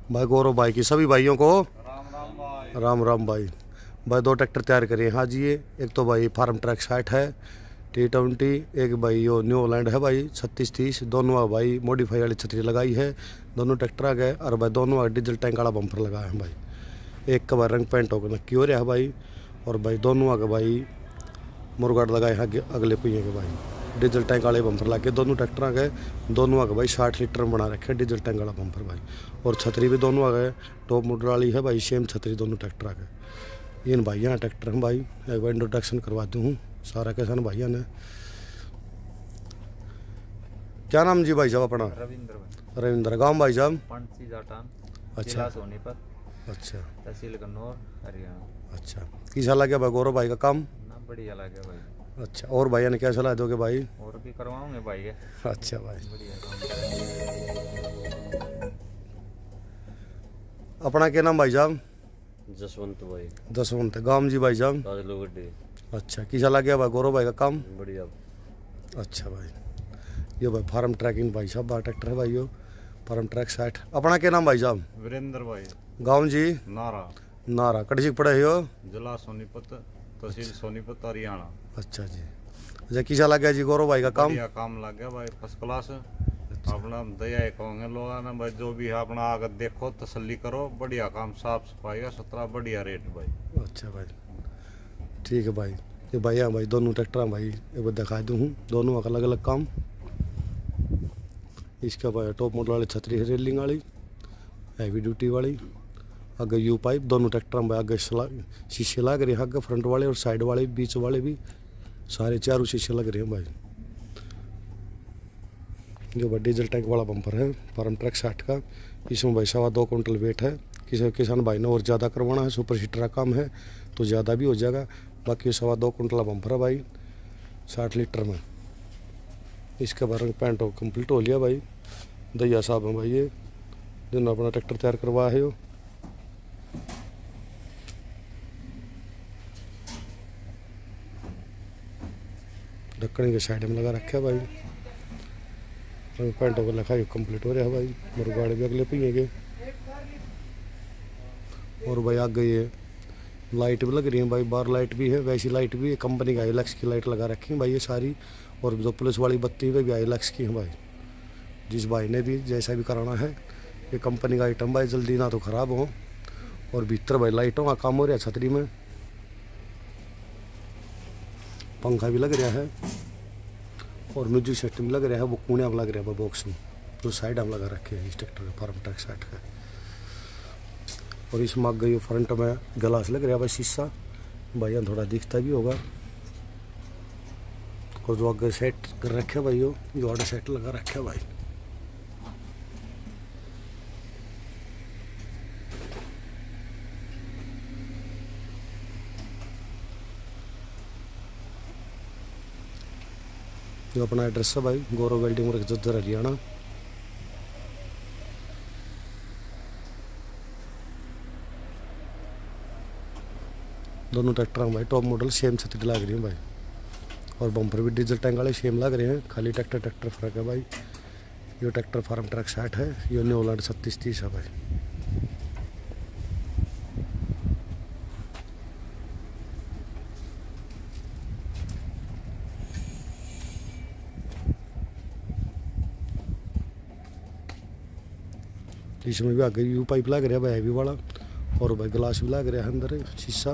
भाई गौरव भाई की सभी भाइयों को राम राम भाई। राम राम भाई। भाई दो ट्रैक्टर तैयार करिए हाँ जी। ये एक तो भाई फार्म ट्रैक 60 है T20, एक भाई यो न्यू हॉलैंड है भाई 3630। दोनों भाई मॉडिफाई वाली छतरी लगाई है। दोनों ट्रैक्टर आ गए और भाई दोनों डीजल टैंक वाला बम्पर लगाया है भाई। एक का भाई रंग पेंट होकर नक्की हो रहा है भाई। और भाई दोनों आगे भाई मुरगाड़ लगाए हैं अगले पहिए के भाई। डीजल टैंक वाले बम्पर लगे दोनों ट्रैक्टर आ गए। दोनों आ गए भाई 60 लीटर में बना रखे डीजल टैंक वाला बम्पर भाई। और छतरी भी दोनों आ गए टॉप मॉडल वाली है भाई। सेम छतरी दोनों ट्रैक्टर आ गए। इन भाई यहाँ ट्रैक्टर हैं भाई। एक बार इंट्रोडक्शन करवा दूँ हूँ सारा कैसा भैया ने। क्या नाम जी भाई साहब अपना? रविंद्र भाई। रविंद्र। गाँव भाई साहब? पंडसी जाटान। अच्छा। जिला सोनीपत। अच्छा। तहसील गन्नौर हरियाणा। अच्छा कैसा लगे भाई गौरव भाई का काम? ना बढ़िया लगे भाई। अच्छा और भैया ने क्या सलाह दोगे भाई? और भी करवाओगे भाई ये। अच्छा भाई। बढ़िया काम। अपना क्या नाम भाई साहब? जसवंत भाई। जसवंत। गाँव जी भाई साहब? राजलोगड्डी। अच्छा कैसा लगे भाई गौरव भाई का काम? बढ़िया। अच्छा भाई। ये भाई फार्म ट्रैकिंग भाई साहब बा ट्रैक्टर है भाई। यो फार्म ट्रैक 60। अपना क्या नाम भाई साहब? वीरेंद्र भाई। गाँव जी? नारा। नारा। कटसी पड़े हो? जिला सोनीपत तहसील सोनीपत हरियाणा। अच्छा जी। अच्छा कैसा लग गया जी गौरव भाई का काम? बढ़िया काम लग गया भाई फर्स्ट क्लास। अपना दया कहोगे लोग ना भाई जो भी है अपना आगे देखो तसल्ली करो। बढ़िया काम साफ सफाई का 17 बढ़िया रेट भाई। अच्छा भाई ठीक है भाई। ये भाई हाँ भाई दोनों ट्रैक्टर भाई एक बार दिखा दूँ हूँ दोनों का अलग अलग काम। इसका भाई टॉप मॉडल वाली छतरी है रेलिंग वाली हैवी ड्यूटी वाली। आगे यू पाइप दोनों ट्रैक्टर में आगे शीशे लग रहे हैं। आगे फ्रंट वाले और साइड वाले बीच वाले भी सारे चारों शीशे लग रहे हैं भाई। जो भाई डीजल टैंक वाला बम्पर है फार्म ट्रैक 60 का। इसमें भाई 2.25 कुंटल वेट है। किसी किसान भाई ने और ज़्यादा करवाना है सुपर सीटर का काम है तो ज़्यादा भी हो जाएगा। बाकी 2.25 कुंटल बम्पर है भाई 60 लीटर में। इसका भाई रंग पेंट कम्प्लीट हो लिया भाई। दैया साहब हैं भाई ये जिन्होंने अपना ट्रैक्टर तैयार करवाया है। ढक्कन के साइड में लगा रखा है भाई। रंग पेंट होकर लिखा है कम्प्लीट हो रहा है भाई। मुरगाड़े भी अगले पहिए के। और भाई आगे ये लाइट भी लग रही है भाई। बार लाइट भी है वैसी लाइट भी है कंपनी का आइलैक्स की लाइट लगा रखी है भाई ये सारी। और जो पुलिस वाली बत्ती पे भी आइलैक्स की है भाई। जिस भाई ने भी जैसा भी कराना है ये कंपनी का आइटम भाई जल्दी ना तो ख़राब हो। और भीतर भाई लाइटों का काम हो रहा है छतरी में। पंखा भी लग रहा है और म्यूजिक सिस्टम लग रहा है वो कूने में लग रहा है बॉक्स में जो साइड में लगा रखे हैं इस ट्रैक्टर का फार्म ट्रैक 60 का। और इसमें आगे ये फ्रंट में ग्लास लग रहा है भाई शीशा भाई यहाँ थोड़ा दिखता भी होगा। और जो आगे सेट कर रखे भाई जो आगे सेट लगा रखे भाई। जो अपना एड्रेस है भाई गौरव वेल्डिंग वर्क जज्जर हरियाणा। दोनों ट्रैक्टर भाई टॉप मॉडल सेम छतरी लग रही है भाई। और बम्पर भी डीजल टैंक वाले सेम लग रहे हैं खाली ट्रैक्टर फर्क है भाई। ये ट्रैक्टर फार्म ट्रैक 60 है। ये न्यू हॉलैंड 3630 है भाई। इसमें भी आगे यू पाइप लग रहा है भाई हैवी वाला। और भाई ग्लास भी लग रहा है अंदर शीशा।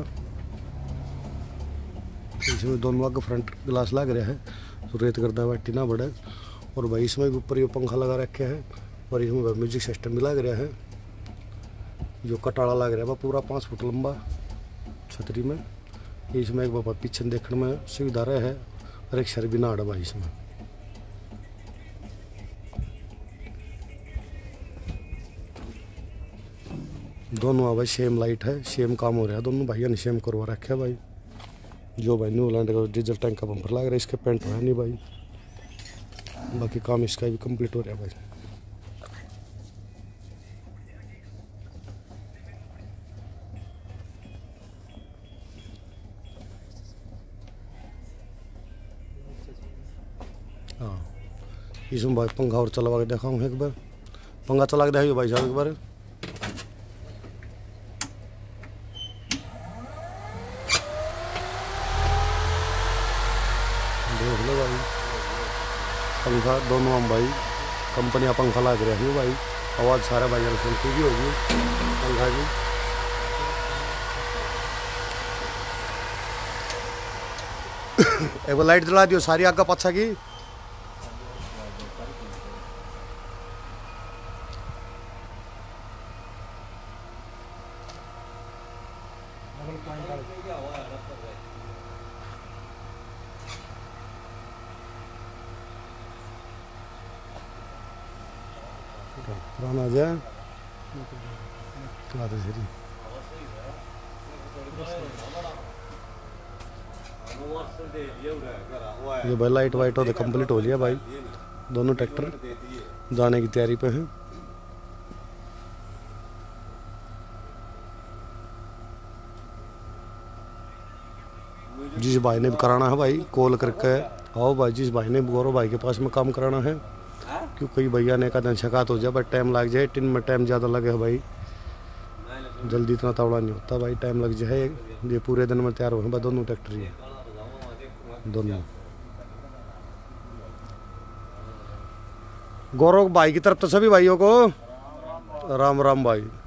इसमें दोनों आगे फ्रंट ग्लास लग रहा है तो रेत करदा वाटी ना बढ़े। और भाई इसमें भी ऊपर ये पंखा लगा रखे हैं। और इसमें भाई म्यूजिक सिस्टम भी लग रहा है जो कटाड़ा लग रहा है पूरा 5 फुट लंबा छतरी में। इसमें एक बाबा पीछे देखने में सुविधा रहे है और एक सर भी ना अड़ा भाई इसमें। दोनों भाई सेम लाइट है सेम काम हो रहा है। दोनों भैया ने सेम करवा रखे है भाई। जो भाई न्यू हॉलैंड का डीजल टैंक का बम्पर लग रहा है इसके पेंट है नहीं भाई। बाकी काम इसका भी कंप्लीट हो रहा है भाई। हाँ इसमें भाई पंखा और चलवा के दिखाऊँ एक बार। पंखा चला के दिखाइए भाई साहब एक बार। पंखा दोनों हम भाई कंपनियाँ पंखा लग रहे हैं भाई। आवाज़ सारे भाई सुनती भी होगी पंखा की। एक बार लाइट जला दियो सारी आग का पाछा की। पुराना जाए ये भाई लाइट वाइट हो तो कंप्लीट हो लिया भाई। दोनों ट्रैक्टर जाने की तैयारी पे हैं। जिस भाई ने भी कराना है भाई कॉल करके आओ भाई। जिस भाई ने गौरव भाई के पास में काम कराना है, क्योंकि कई भैया ने का दिन शिकायत हो जाए भाई टाइम लग जाए। टिन में टाइम ज़्यादा लगे भाई, जल्दी इतना तवड़ा नहीं होता भाई, टाइम लग जाए। ये पूरे दिन में तैयार हो भाई दोनों ट्रैक्टर ही दोनों। गौरव भाई की तरफ तो सभी भाइयों को राम राम भाई।